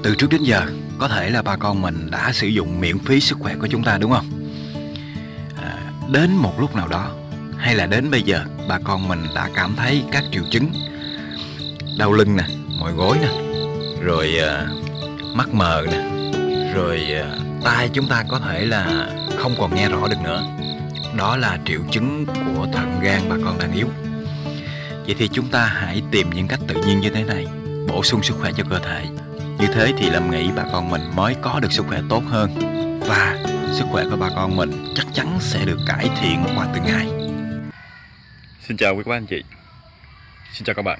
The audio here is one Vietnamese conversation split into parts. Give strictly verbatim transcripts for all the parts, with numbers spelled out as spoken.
từ trước đến giờ có thể là bà con mình đã sử dụng miễn phí sức khỏe của chúng ta, đúng không? À, đến một lúc nào đó hay là đến bây giờ, bà con mình đã cảm thấy các triệu chứng đau lưng nè, mỏi gối nè, rồi à, mắt mờ nè, rồi à, tai chúng ta có thể là không còn nghe rõ được nữa. Đó là triệu chứng của thận gan bà con đang yếu. Vậy thì chúng ta hãy tìm những cách tự nhiên như thế này, bổ sung sức khỏe cho cơ thể. Như thế thì Lâm nghĩ bà con mình mới có được sức khỏe tốt hơn, và sức khỏe của bà con mình chắc chắn sẽ được cải thiện qua từng ngày. Xin chào quý các anh chị. Xin chào các bạn.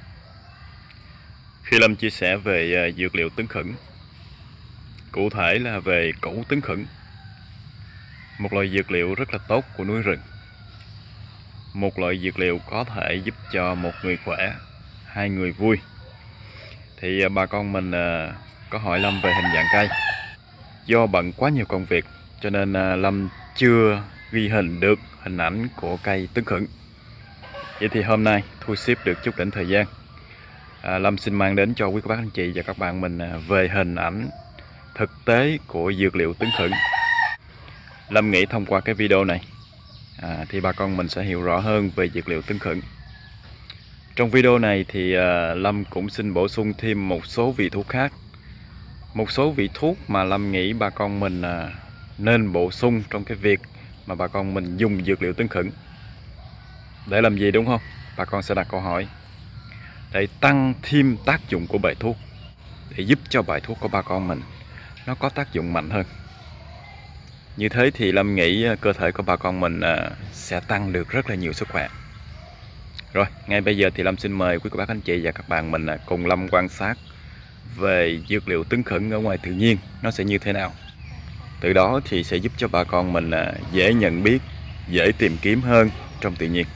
Khi Lâm chia sẻ về dược liệu tứ khửng, cụ thể là về củ tứ khửng, một loại dược liệu rất là tốt của núi rừng, một loại dược liệu có thể giúp cho một người khỏe, hai người vui. Thì bà con mình có hỏi Lâm về hình dạng cây. Do bận quá nhiều công việc cho nên Lâm chưa ghi hình được hình ảnh của cây tứ khửng. Vậy thì hôm nay thu xếp được chút đỉnh thời gian, à, Lâm xin mang đến cho quý các bác anh chị và các bạn mình về hình ảnh thực tế của dược liệu tứ khửng. Lâm nghĩ thông qua cái video này à, thì bà con mình sẽ hiểu rõ hơn về dược liệu tứ khửng. Trong video này thì à, Lâm cũng xin bổ sung thêm một số vị thuốc khác, một số vị thuốc mà Lâm nghĩ bà con mình à, nên bổ sung trong cái việc mà bà con mình dùng dược liệu tứ khửng. Để làm gì, đúng không? Bà con sẽ đặt câu hỏi. Để tăng thêm tác dụng của bài thuốc, để giúp cho bài thuốc của bà con mình nó có tác dụng mạnh hơn. Như thế thì Lâm nghĩ cơ thể của bà con mình sẽ tăng được rất là nhiều sức khỏe. Rồi, ngay bây giờ thì Lâm xin mời quý cô bác anh chị và các bạn mình cùng Lâm quan sát về dược liệu tứ khửng ở ngoài tự nhiên nó sẽ như thế nào. Từ đó thì sẽ giúp cho bà con mình dễ nhận biết, dễ tìm kiếm hơn trong tự nhiên.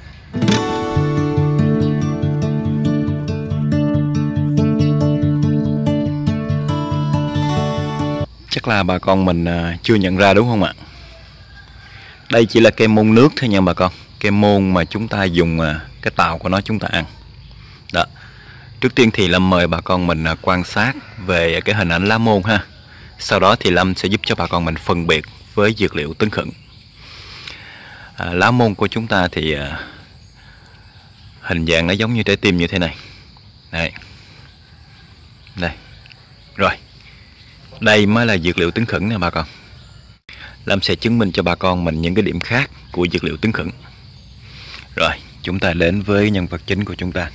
Chắc là bà con mình chưa nhận ra, đúng không ạ? Đây chỉ là kem môn nước thôi nha bà con. Kem môn mà chúng ta dùng cái tàu của nó chúng ta ăn. Đó. Trước tiên thì Lâm mời bà con mình quan sát về cái hình ảnh lá môn ha. Sau đó thì Lâm sẽ giúp cho bà con mình phân biệt với dược liệu tứ khửng. À, lá môn của chúng ta thì à, hình dạng nó giống như trái tim như thế này. Đây. Đây. Rồi. Đây mới là dược liệu tứ khửng nè bà con. Lâm sẽ chứng minh cho bà con mình những cái điểm khác của dược liệu tứ khửng. Rồi, chúng ta đến với nhân vật chính của chúng ta.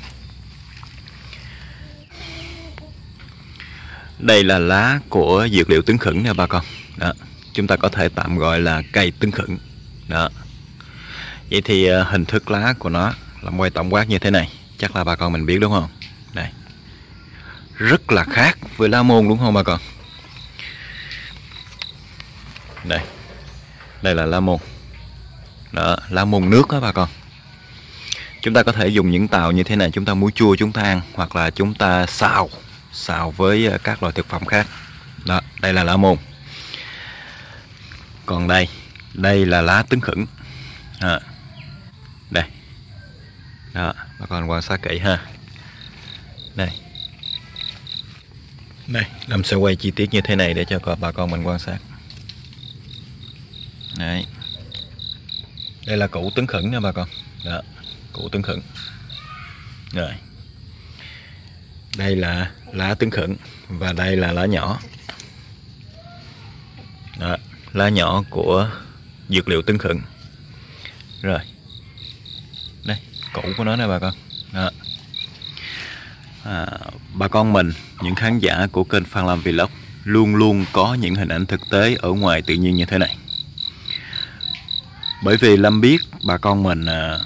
Đây là lá của dược liệu tứ khửng nè bà con. Đó, chúng ta có thể tạm gọi là cây tứ khửng. Đó. Vậy thì uh, hình thức lá của nó là quay tổng quát như thế này, chắc là bà con mình biết, đúng không? Đây. Rất là khác với lá môn, đúng không bà con? Đây. Đây là lá môn. Đó, lá môn nước đó bà con. Chúng ta có thể dùng những tàu như thế này, chúng ta muối chua chúng ta ăn, hoặc là chúng ta xào xào với các loại thực phẩm khác. Đó, đây là lá môn. Còn đây, đây là lá tứ khửng. À, đây. Đó, bà con quan sát kỹ ha. Đây. Đây, Lâm sẽ quay chi tiết như thế này để cho bà con mình quan sát. Đấy. Đây là củ tứ khửng nha bà con. Đó, củ tứ khửng. Rồi. Đây là lá tứ khửng và đây là lá nhỏ. Đó, lá nhỏ của dược liệu tứ khửng. Rồi. Đây, củ của nó nè bà con. Đó. À, bà con mình, những khán giả của kênh Phan Lâm Vlog luôn luôn có những hình ảnh thực tế ở ngoài tự nhiên như thế này. Bởi vì Lâm biết bà con mình à,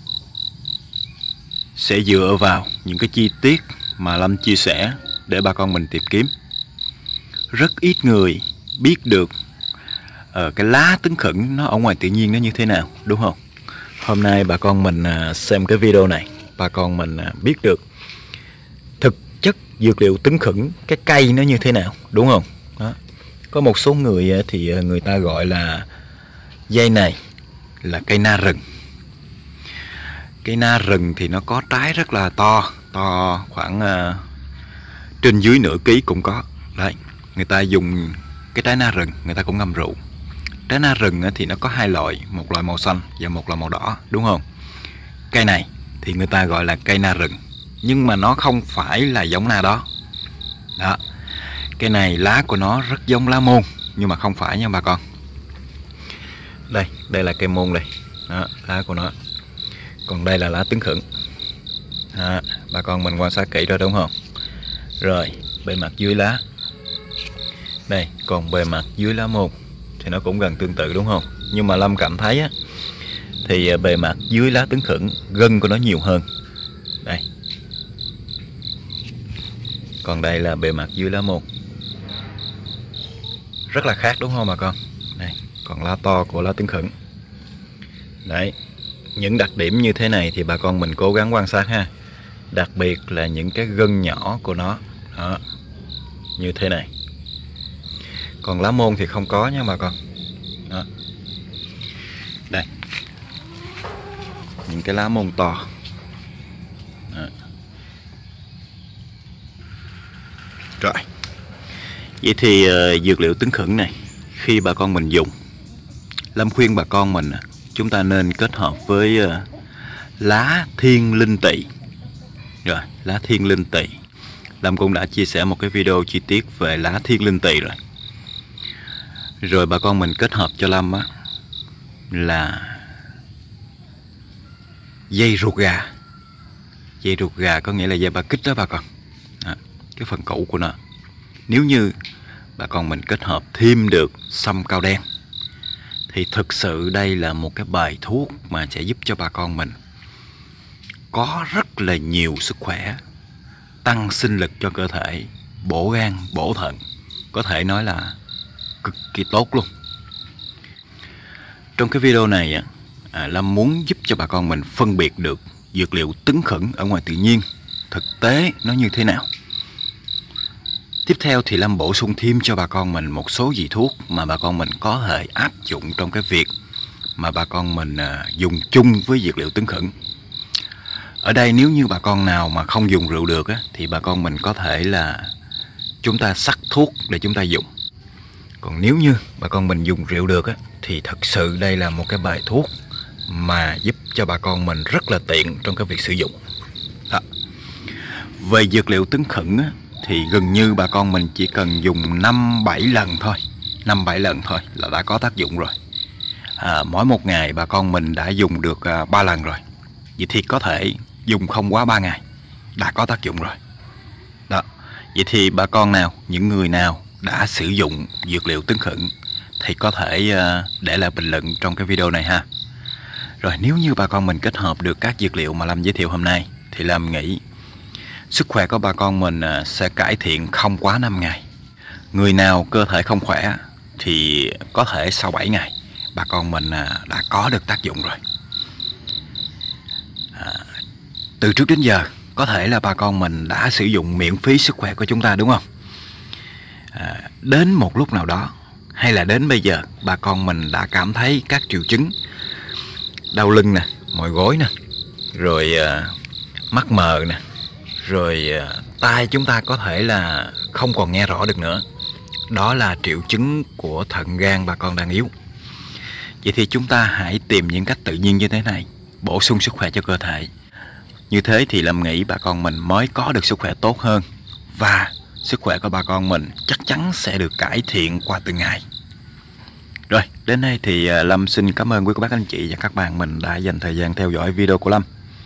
sẽ dựa vào những cái chi tiết mà Lâm chia sẻ để bà con mình tìm kiếm. Rất ít người biết được ở cái lá tứ khửng nó ở ngoài tự nhiên nó như thế nào, đúng không? Hôm nay bà con mình à, xem cái video này, bà con mình à, biết được thực chất dược liệu tứ khửng, cái cây nó như thế nào, đúng không? Đó. Có một số người thì người ta gọi là dây này là cây na rừng. Cây na rừng thì nó có trái rất là to, to khoảng uh, trên dưới nửa ký cũng có. Đấy, người ta dùng cái trái na rừng người ta cũng ngâm rượu. Trái na rừng thì nó có hai loại, một loại màu xanh và một loại màu đỏ, đúng không? Cây này thì người ta gọi là cây na rừng, nhưng mà nó không phải là giống na đó. Đó, cây này lá của nó rất giống lá môn, nhưng mà không phải nha bà con. Đây, đây là cây môn đây. Đó, lá của nó. Còn đây là lá tứ khửng. Đó, bà con mình quan sát kỹ rồi đúng không? Rồi, bề mặt dưới lá. Đây, còn bề mặt dưới lá môn thì nó cũng gần tương tự đúng không? Nhưng mà Lâm cảm thấy á, thì bề mặt dưới lá tứ khửng gân của nó nhiều hơn. Đây. Còn đây là bề mặt dưới lá môn. Rất là khác đúng không bà con? Đây, còn lá to của lá tứ khửng. Đấy, những đặc điểm như thế này thì bà con mình cố gắng quan sát ha. Đặc biệt là những cái gân nhỏ của nó. Đó, như thế này. Còn lá môn thì không có nha bà con. Đó. Đây, những cái lá môn to. Đó. Rồi, vậy thì uh, dược liệu tứ khửng này khi bà con mình dùng, Lâm khuyên bà con mình chúng ta nên kết hợp với uh, lá thiên linh tỵ. Rồi, lá thiên linh tỵ Lâm cũng đã chia sẻ một cái video chi tiết về lá thiên linh tỵ rồi. Rồi bà con mình kết hợp cho Lâm á là dây ruột gà. Dây ruột gà có nghĩa là dây ba kích đó bà con. Đó, cái phần cũ của nó. Nếu như bà con mình kết hợp thêm được sâm cao đen thì thực sự đây là một cái bài thuốc mà sẽ giúp cho bà con mình có rất là nhiều sức khỏe, tăng sinh lực cho cơ thể, bổ gan, bổ thận. Có thể nói là cực kỳ tốt luôn. Trong cái video này à, Lâm muốn giúp cho bà con mình phân biệt được dược liệu tứ khửng ở ngoài tự nhiên thực tế nó như thế nào. Tiếp theo thì Lâm bổ sung thêm cho bà con mình một số vị thuốc mà bà con mình có thể áp dụng trong cái việc mà bà con mình à, dùng chung với dược liệu tứ khửng. Ở đây nếu như bà con nào mà không dùng rượu được á, thì bà con mình có thể là chúng ta sắc thuốc để chúng ta dùng. Còn nếu như bà con mình dùng rượu được á, thì thật sự đây là một cái bài thuốc mà giúp cho bà con mình rất là tiện trong cái việc sử dụng. Đó. Về dược liệu tứ khửng á, thì gần như bà con mình chỉ cần dùng năm bảy lần thôi. năm bảy lần thôi là đã có tác dụng rồi. À, mỗi một ngày bà con mình đã dùng được à, ba lần rồi. Vậy thì có thể dùng không quá ba ngày đã có tác dụng rồi. Đó. Vậy thì bà con nào, những người nào đã sử dụng dược liệu tứ khửng thì có thể uh, để lại bình luận trong cái video này ha. Rồi nếu như bà con mình kết hợp được các dược liệu mà Lâm giới thiệu hôm nay thì Lâm nghĩ sức khỏe của bà con mình uh, sẽ cải thiện không quá năm ngày. Người nào cơ thể không khỏe thì có thể sau bảy ngày bà con mình uh, đã có được tác dụng rồi. À, từ trước đến giờ có thể là bà con mình đã sử dụng miễn phí sức khỏe của chúng ta đúng không? À, đến một lúc nào đó hay là đến bây giờ bà con mình đã cảm thấy các triệu chứng đau lưng nè, mỏi gối nè, rồi à, mắt mờ nè, rồi à, tai chúng ta có thể là không còn nghe rõ được nữa. Đó là triệu chứng của thận gan bà con đang yếu. Vậy thì chúng ta hãy tìm những cách tự nhiên như thế này, bổ sung sức khỏe cho cơ thể. Như thế thì Lâm nghĩ bà con mình mới có được sức khỏe tốt hơn, và sức khỏe của bà con mình chắc chắn sẽ được cải thiện qua từng ngày. Rồi, đến đây thì Lâm xin cảm ơn quý cô bác anh chị và các bạn mình đã dành thời gian theo dõi video của Lâm.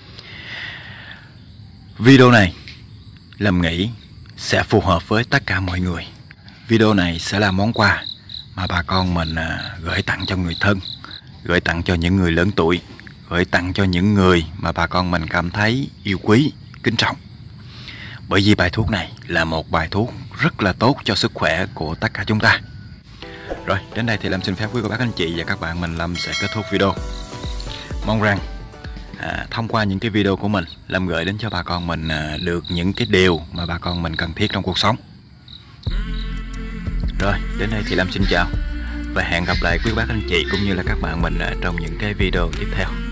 Video này Lâm nghĩ sẽ phù hợp với tất cả mọi người. Video này sẽ là món quà mà bà con mình gửi tặng cho người thân, gửi tặng cho những người lớn tuổi, gửi tặng cho những người mà bà con mình cảm thấy yêu quý, kính trọng. Bởi vì bài thuốc này là một bài thuốc rất là tốt cho sức khỏe của tất cả chúng ta. Rồi, đến đây thì Lâm xin phép quý cô bác anh chị và các bạn mình Lâm sẽ kết thúc video. Mong rằng à, thông qua những cái video của mình, Lâm gửi đến cho bà con mình à, được những cái điều mà bà con mình cần thiết trong cuộc sống. Rồi, đến đây thì Lâm xin chào và hẹn gặp lại quý bác anh chị cũng như là các bạn mình à, trong những cái video tiếp theo.